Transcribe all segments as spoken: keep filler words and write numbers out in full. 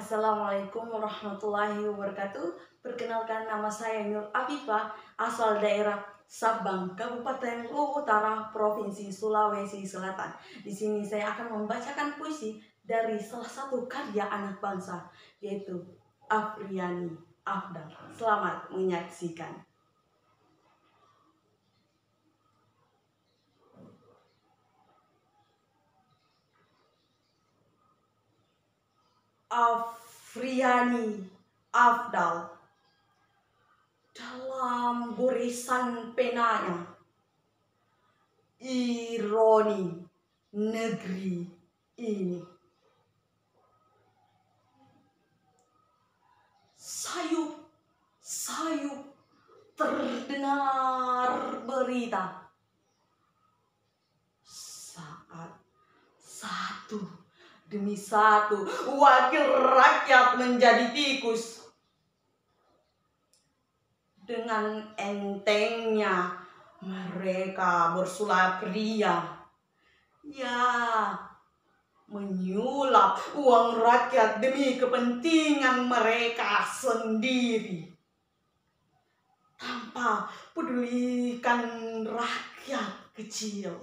Assalamualaikum warahmatullahi wabarakatuh. Perkenalkan, nama saya Nur Afifah, asal daerah Sabang, Kabupaten Luwu Utara, Provinsi Sulawesi Selatan. Di sini saya akan membacakan puisi dari salah satu karya anak bangsa, yaitu Afriani Afdal. Selamat menyaksikan. Afriani Afdal. Dalam gurisan penanya, ironi negeri ini. Sayup-sayup terdengar berita saat satu demi satu wakil rakyat menjadi tikus. Dengan entengnya mereka bersulap ria, ya, menyulap uang rakyat demi kepentingan mereka sendiri, tanpa pedulikan rakyat kecil.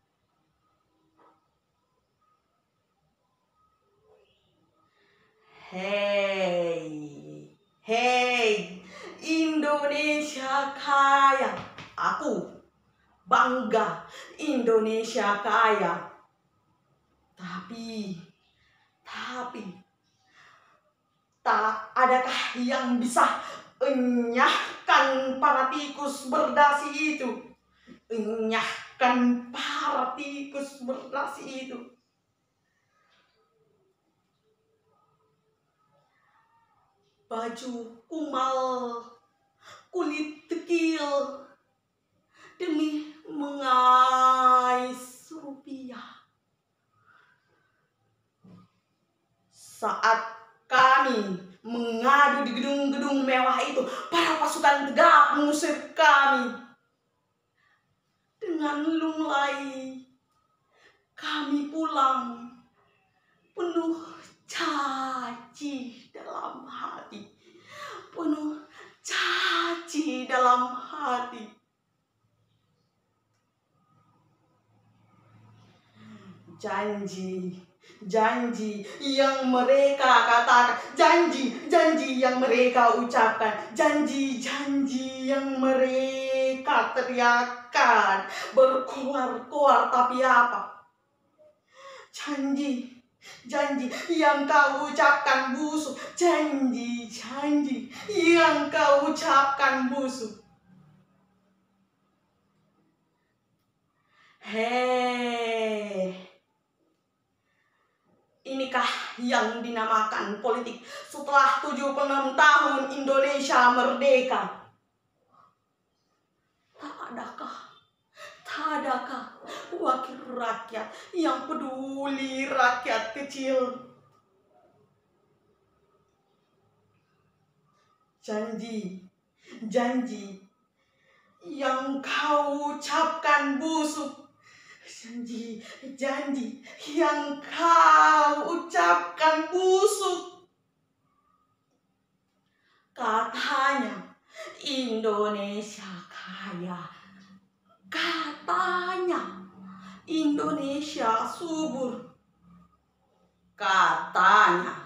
Hei, hei, Indonesia kaya. Aku bangga Indonesia kaya. Tapi, tapi, tak adakah yang bisa enyahkan para tikus berdasi itu? Enyahkan para tikus berdasi itu. Baju kumal, kulit tekil, demi mengais rupiah. Saat kami mengadu di gedung-gedung mewah itu, para pasukan tegap mengusir kami. Dengan lunglai kami pulang, penuh caci dalam hati, penuh caci dalam hati. Janji, janji yang mereka katakan, janji, janji yang mereka ucapkan, janji, janji yang mereka teriakkan, berkoar-koar tapi apa? Janji, janji yang kau ucapkan busuk, janji, janji yang kau ucapkan busuk. Hei, inikah yang dinamakan politik setelah tujuh puluh enam tahun Indonesia merdeka? Tak adakah, tak adakah wakil rakyat yang peduli rakyat kecil? Janji, janji yang kau ucapkan busuk, janji, janji yang kau ucapkan busuk. Katanya Indonesia kaya, katanya Indonesia subur, katanya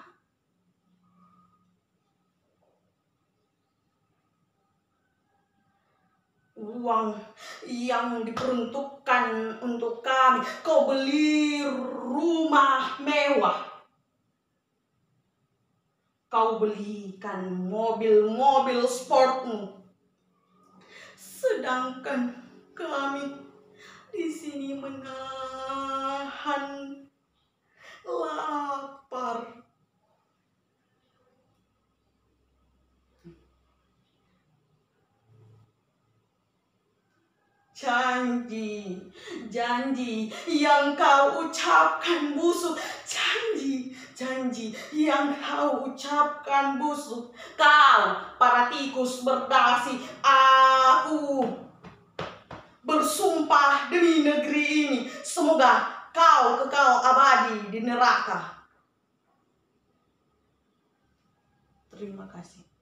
uang yang diperuntukkan untuk kami kau beli rumah mewah, kau belikan mobil-mobil sportmu, sedangkan kami di sini menahan lapar. Janji, janji yang kau ucapkan busuk, janji, janji yang kau ucapkan busuk. Kau, para tikus berdasi, aku bersumpah demi negeri ini, semoga kau kekal abadi di neraka. terima kasih.